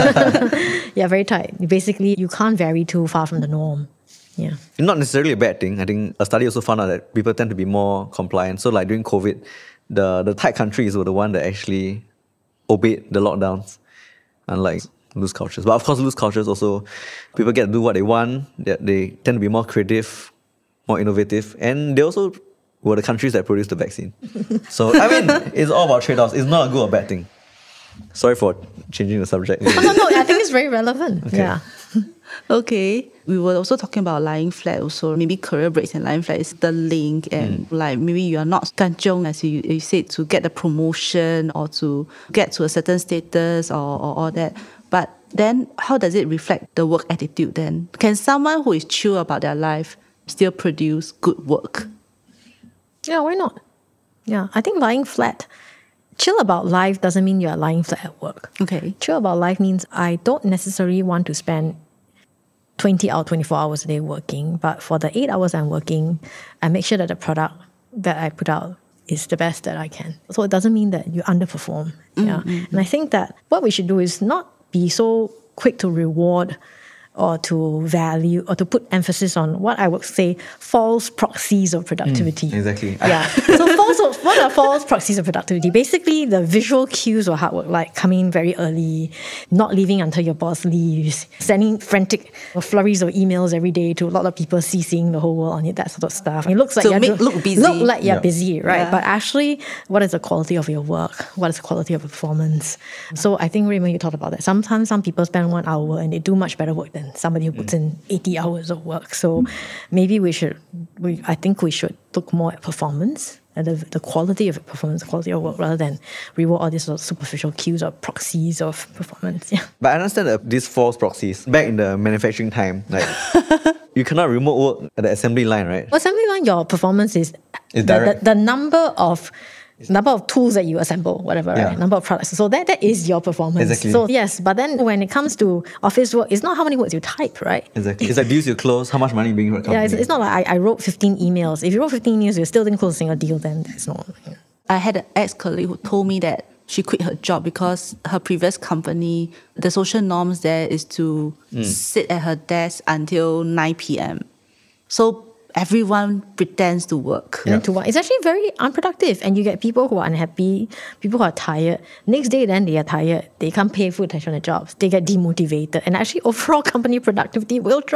C: Yeah, very tight. Basically, you can't vary too far from the norm. Yeah.
B: Not necessarily a bad thing. I think a study also found out that people tend to be more compliant. So like during COVID, the tight countries were the one that actually obeyed the lockdowns, unlike loose cultures. But of course, loose cultures also, people get to do what they want. They tend to be more creative, more innovative. And they also were the countries that produced the vaccine. So, I mean, it's all about trade-offs. It's not a good or bad thing. Sorry for changing the subject.
C: No, I think it's very relevant. Okay. Yeah.
A: Okay. We were also talking about lying flat also. Maybe career breaks and lying flat is the link, and like maybe you are not kanchiong, as you said, to get a promotion or to get to a certain status or all that. But then how does it reflect the work attitude then? Can someone who is chill about their life still produce good work?
C: Yeah, why not? Yeah, I think lying flat, chill about life doesn't mean you're lying flat at work.
A: Okay.
C: Chill about life means I don't necessarily want to spend 20 or 24 hours a day working, but for the 8 hours I'm working, I make sure that the product that I put out is the best that I can. So it doesn't mean that you underperform. Yeah. And I think that what we should do is not be so quick to reward or to value or to put emphasis on what I would say false proxies of productivity.
B: Exactly.
C: Yeah. So what are false proxies of productivity? Basically, the visual cues of hard work, like coming in very early, not leaving until your boss leaves, sending frantic flurries of emails every day to a lot of people, seeing the whole world on it, that sort of stuff. It looks like
A: look busy.
C: Look like you're busy, right? Yeah. But actually, what is the quality of your work? What is the quality of your performance? So I think, Raymond, you talked about that. Sometimes some people spend 1 hour and they do much better work than somebody who puts in 80 hours of work. So maybe I think we should look more at performance, at the quality of performance, the quality of work, rather than reward all these sort of superficial cues or proxies of performance. Yeah.
B: But I understand that these false proxies, back in the manufacturing time, like you cannot remote work at the assembly line, right?
C: Assembly line, your performance is
B: direct.
C: The number of tools that you assemble, whatever, right? Number of products. So that is your performance.
B: Exactly.
C: So yes, but then when it comes to office work, it's not how many words you type, right?
B: Exactly. It's like deals you close, how much money you bring for a company.
C: Yeah, it's not like I wrote 15 emails. If you wrote 15 emails, you still didn't close a single deal, then that's not. Yeah.
A: I had an ex-colleague who told me that she quit her job because her previous company, the social norms there is to sit at her desk until 9 p.m. So everyone pretends to work.
C: And to work. It's actually very unproductive. And you get people who are unhappy, people who are tired. Next day, then they are tired. They can't pay full attention to their jobs. They get demotivated. And actually, overall company productivity will drop.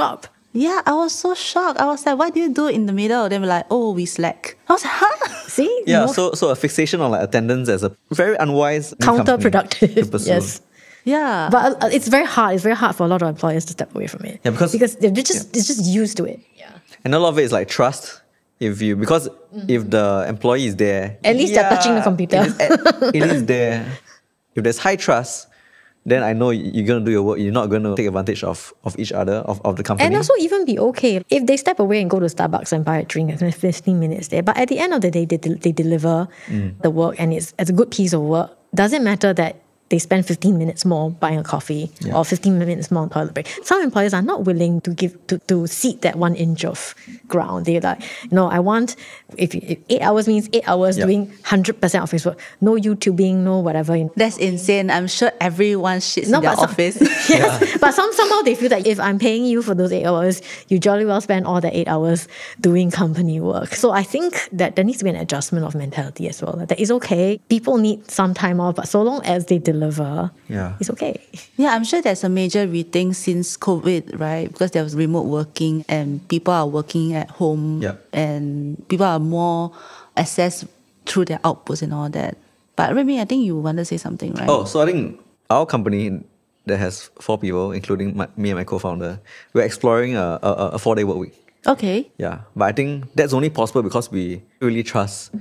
A: Yeah, I was so shocked. I was like, why do you do it in the middle? They were like, oh, we slack. I was like, huh?
C: See?
B: Yeah,
C: More
B: so a fixation on like attendance as a very unwise new company to
C: counterproductive.
B: pursue.
C: Yes.
A: Yeah.
C: But it's very hard. It's very hard for a lot of employers to step away from it.
B: Yeah, because
C: they're just it's just used to it. Yeah.
B: And a lot of it is like trust. If the employee is there,
C: At least they're touching the computer.
B: It is there. If there's high trust, then I know you're going to do your work. You're not going to take advantage of each other, of the company.
C: And also even be okay if they step away and go to Starbucks and buy a drink and 15 minutes there. But at the end of the day, they deliver the work and it's a good piece of work. Doesn't matter that they spend 15 minutes more buying a coffee or 15 minutes more on toilet break. Some employers are not willing to cede that 1 inch of ground. They're like, no, I want, if 8 hours means 8 hours doing 100% of his work. No YouTubing, no whatever.
A: That's insane. I'm sure everyone shits in their office.
C: Yes. But somehow they feel that if I'm paying you for those 8 hours, you jolly well spend all the 8 hours doing company work. So I think that there needs to be an adjustment of mentality as well. That is okay. People need some time off, but so long as they deliver, it's okay.
A: Yeah, I'm sure there's a major rethink since COVID, right? Because there was remote working and people are working at home and people are more assessed through their outputs and all that. But Ruiming, I think you want to say something, right?
B: Oh, so I think our company that has 4 people, including me and my co-founder, we're exploring a 4-day work week.
A: Okay.
B: Yeah, but I think that's only possible because we really trust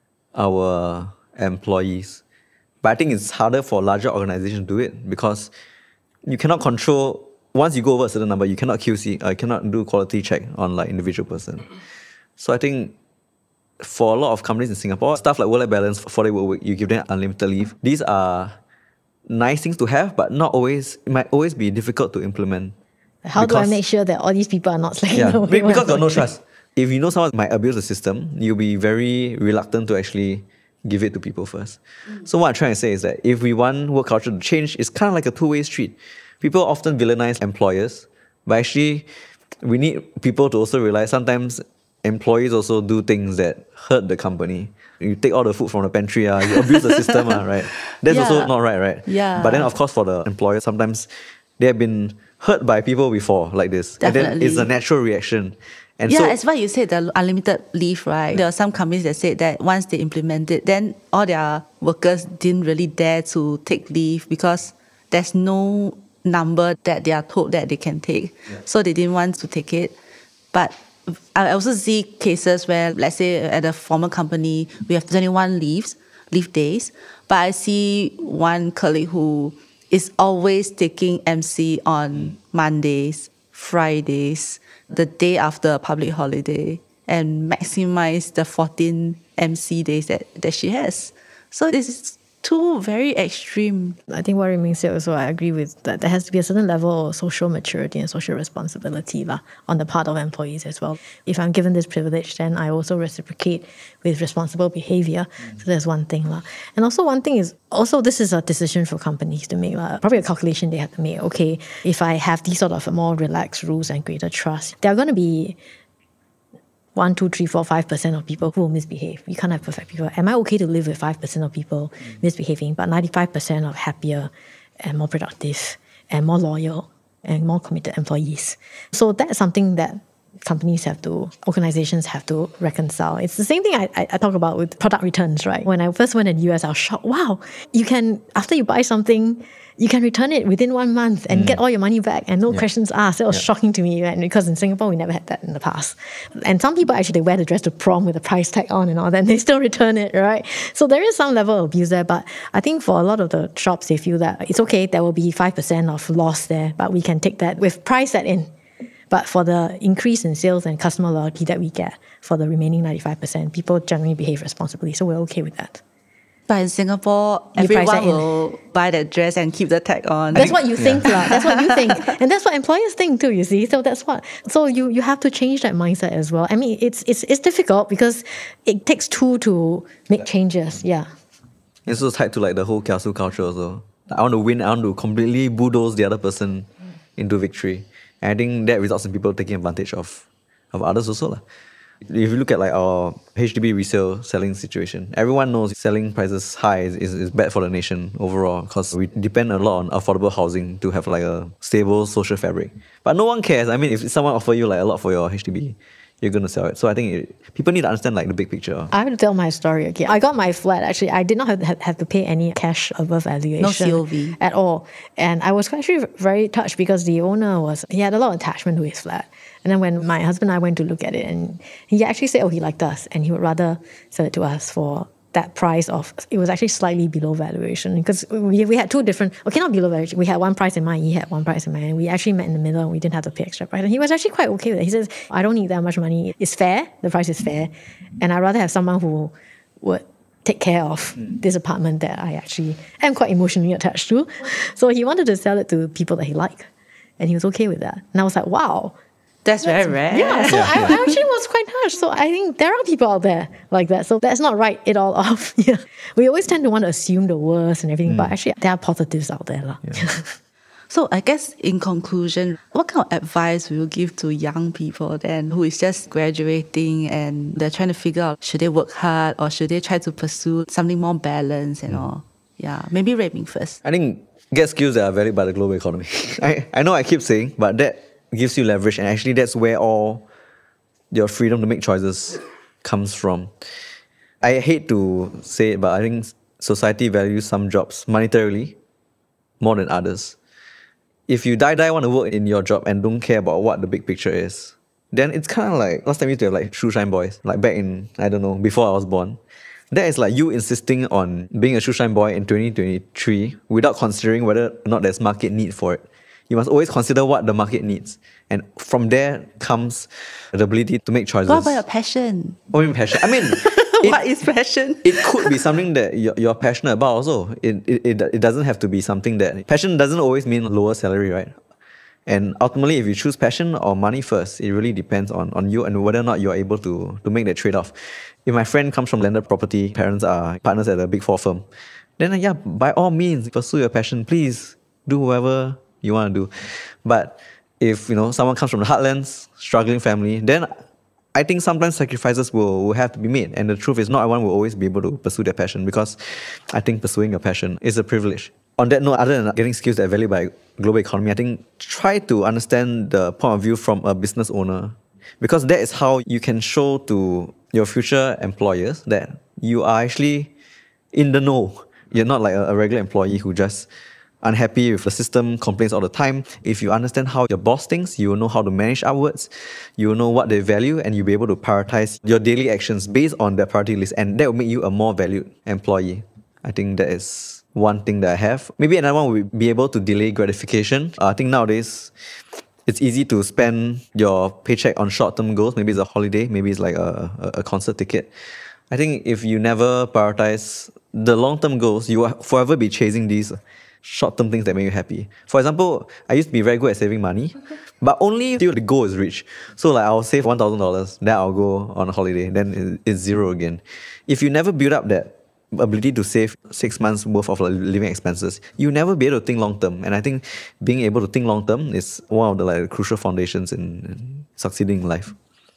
B: our employees. But I think it's harder for larger organizations to do it because you cannot control, once you go over a certain number, you cannot QC, cannot do quality check on like individual person. So I think for a lot of companies in Singapore, stuff like work-life balance, 4-day work week, you give them unlimited leave. These are nice things to have, but it might always be difficult to implement.
C: How do I make sure that all these people are not slacking away?
B: Because there's no trust. If you know someone might abuse the system, you'll be very reluctant to actually give it to people first. So what I'm trying to say is that if we want work culture to change, it's kind of like a two-way street. People often villainize employers, but actually we need people to also realize sometimes employees also do things that hurt the company. You take all the food from the pantry, you abuse the system, right? That's also not right?
A: Yeah.
B: But then of course for the employer, sometimes they have been hurt by people before like this.
A: Definitely.
B: And then it's a natural reaction. And
A: yeah, as what you said, the unlimited leave, right? There are some companies that said that once they implemented, then all their workers didn't really dare to take leave because there's no number that they are told that they can take. So they didn't want to take it. But I also see cases where, let's say at a former company, we have 21 leave days, but I see one colleague who is always taking MC on Mondays, Fridays, the day after a public holiday, and maximize the 14 MC days that she has. So this is two very extreme.
C: I think what Ruiming said also, I agree with that. There has to be a certain level of social maturity and social responsibility on the part of employees as well. If I'm given this privilege, then I also reciprocate with responsible behavior. So that's one thing. And also one thing is, this is a decision for companies to make. Probably a calculation they have to make. Okay, if I have these sort of more relaxed rules and greater trust, there are going to be 1, 2, 3, 4, 5% of people who will misbehave. You can't have perfect people. Am I okay to live with 5% of people misbehaving, but 95% of happier and more productive and more loyal and more committed employees? So that's something that organizations have to reconcile. It's the same thing I talk about with product returns, right? When I first went in the US, I was shocked. Wow, you can, after you buy something, you can return it within 1 month and get all your money back and no questions asked. That was shocking to me, right? Because in Singapore, we never had that in the past. And some people actually, they wear the dress to prom with a price tag on and all that, and they still return it, right? So there is some level of abuse there, but I think for a lot of the shops, they feel that it's okay, there will be 5% of loss there, but we can take that with price that in. But for the increase in sales and customer loyalty that we get for the remaining 95%, people generally behave responsibly, so we're okay with that.
A: But in Singapore, everyone will buy that dress and keep the tag on.
C: That's what you think, that's what you think. And that's what employers think too, you see. So you have to change that mindset as well. I mean, it's difficult because it takes two to make changes,
B: It's also tied to like the whole kiasu culture also. I want to win, I want to completely bulldoze the other person into victory. And I think that results in people taking advantage of others also. If you look at like our HDB resale selling situation, everyone knows selling prices high is bad for the nation overall because we depend a lot on affordable housing to have like a stable social fabric. But no one cares. I mean, if someone offer you like a lot for your HDB, you're going to sell it. So I think people need to understand like the big picture.
C: I have to tell my story again. I got my flat, actually. I did not have to pay any cash above valuation.
A: No COV.
C: At all. And I was actually very touched because the owner he had a lot of attachment to his flat. And then when my husband and I went to look at it, and he actually said, he liked us and he would rather sell it to us for that price of, it was actually slightly below valuation because we had two different, not below valuation, we had one price in mind, he had one price in mind, and we actually met in the middle and we didn't have to pay extra price. And he was actually quite okay with it. He says, I don't need that much money, it's fair, the price is fair, and I'd rather have someone who would take care of this apartment that I actually am quite emotionally attached to. So he wanted to sell it to people that he liked, and he was okay with that. And I was like, wow.
A: That's very rare.
C: Yeah, so I actually was quite touched. So I think there are people out there like that. So let's not write it all off. Yeah, we always tend to want to assume the worst and everything, but actually there are positives out there. Yeah.
A: So I guess in conclusion, what kind of advice will you give to young people then who is just graduating and they're trying to figure out should they work hard or should they try to pursue something more balanced and all? Yeah, maybe Ruiming first.
B: I think get skills that are valued by the global economy. I know I keep saying, but that gives you leverage, and actually that's where all your freedom to make choices comes from. I hate to say it, but I think society values some jobs monetarily more than others. If you die want to work in your job and don't care about what the big picture is, then it's kind of like, last time we used to have like shoe shine boys, like back in, I don't know, before I was born. That is like you insisting on being a shoe shine boy in 2023 without considering whether or not there's market need for it. You must always consider what the market needs. And from there comes the ability to make choices.
A: What about your passion?
B: What do you mean passion? I mean,
A: what is passion?
B: It could be something that you're passionate about also. It doesn't have to be something that... Passion doesn't always mean lower salary, right? And ultimately, if you choose passion or money first, it really depends on you and whether or not you're able to make that trade-off. If my friend comes from landed property, parents are partners at a big 4 firm, then yeah, by all means, pursue your passion. Please do whatever you want to do. But if someone comes from the heartlands, struggling family, then I think sometimes sacrifices will have to be made. And the truth is not everyone will always be able to pursue their passion, because I think pursuing your passion is a privilege. On that note, other than getting skills that are valued by global economy, I think try to understand the point of view from a business owner, because that is how you can show to your future employers that you are actually in the know. You're not like a regular employee who just unhappy with the system, complains all the time. If you understand how your boss thinks, you will know how to manage upwards, you will know what they value, and you'll be able to prioritize your daily actions based on their priority list, and that will make you a more valued employee. I think that is one thing that I have. Maybe another one will be able to delay gratification. I think nowadays, it's easy to spend your paycheck on short-term goals. Maybe it's a holiday, maybe it's like a concert ticket. I think if you never prioritize the long-term goals, you will forever be chasing these short-term things that make you happy. For example, I used to be very good at saving money, but only till the goal is reached. So like I'll save $1,000, then I'll go on a holiday, then it's zero again. If you never build up that ability to save 6 months worth of living expenses, you never be able to think long-term. And I think being able to think long-term is one of the crucial foundations in succeeding in life.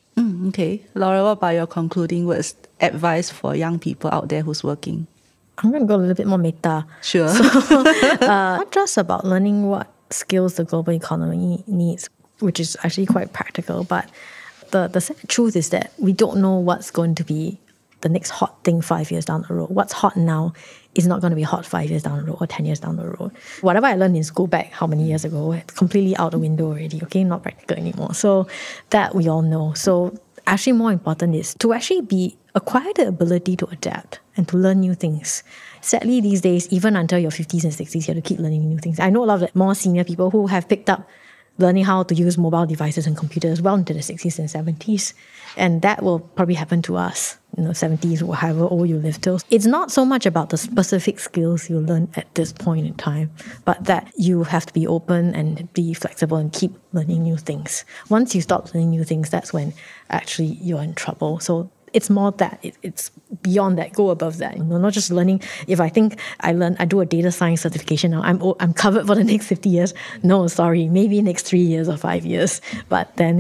A: Okay. Laurel, what about your concluding words, advice for young people out there who's working?
C: I'm going to go a little bit more meta.
A: Sure.
C: So, not just about learning what skills the global economy needs, which is actually quite practical, but the sad truth is that we don't know what's going to be the next hot thing 5 years down the road. What's hot now is not going to be hot 5 years down the road or 10 years down the road. Whatever I learned in school back how many years ago, it's completely out the window already, okay? Not practical anymore. So that we all know. So actually more important is to actually acquire the ability to adapt and to learn new things. Sadly, these days, even until your 50s and 60s, you have to keep learning new things. I know a lot of more senior people who have picked up learning how to use mobile devices and computers well into the 60s and 70s. And that will probably happen to us, 70s or however old you live till. It's not so much about the specific skills you learn at this point in time, but that you have to be open and be flexible and keep learning new things. Once you stop learning new things, that's when actually you're in trouble. So it's more that it's beyond that, go above that. Not just learning. If I think I do a data science certification now, I'm covered for the next 50 years. No, sorry, maybe next 3 years or 5 years. But then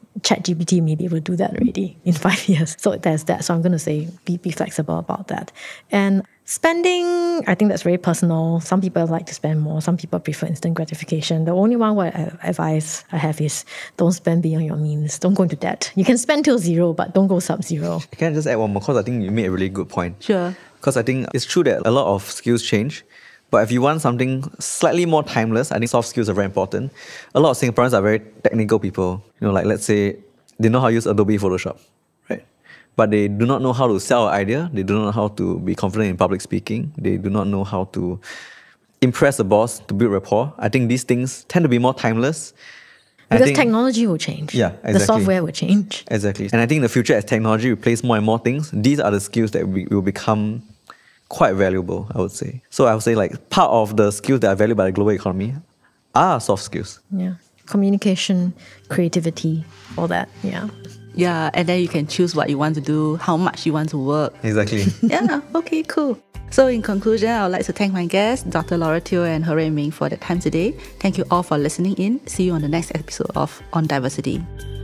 C: ChatGPT may be able to do that already in 5 years. So there's that. So I'm going to say be flexible about that. And spending, I think that's very personal. Some people like to spend more. Some people prefer instant gratification. The only one advice I have is don't spend beyond your means. Don't go into debt. You can spend till zero, but don't go sub-zero.
B: Can I just add one more? Because I think you made a really good point.
A: Sure.
B: Because I think it's true that a lot of skills change. But if you want something slightly more timeless, I think soft skills are very important. A lot of Singaporeans are very technical people. Like let's say they know how to use Adobe Photoshop, right? But they do not know how to sell an idea. They do not know how to be confident in public speaking. They do not know how to impress the boss, to build rapport. I think these things tend to be more timeless.
C: Because technology will change.
B: Yeah, exactly.
C: The software will change.
B: Exactly. And I think in the future, as technology replaces more and more things, these are the skills that will become quite valuable, I would say. So I would say like part of the skills that are valued by the global economy are soft skills.
C: Yeah. Communication, creativity, all that. Yeah.
A: Yeah, and then you can choose what you want to do, how much you want to work.
B: Exactly.
A: Yeah, okay, cool. So in conclusion, I would like to thank my guests, Dr. Laurel Teo and He Ruiming, for their time today. Thank you all for listening in. See you on the next episode of On Diversity.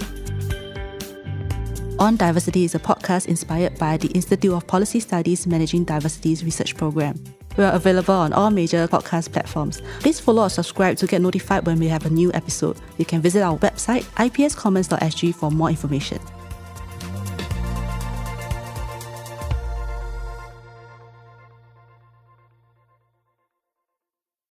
A: On Diversity is a podcast inspired by the Institute of Policy Studies Managing Diversity's research program. We are available on all major podcast platforms. Please follow or subscribe to get notified when we have a new episode. You can visit our website, ipscommons.sg, for more information.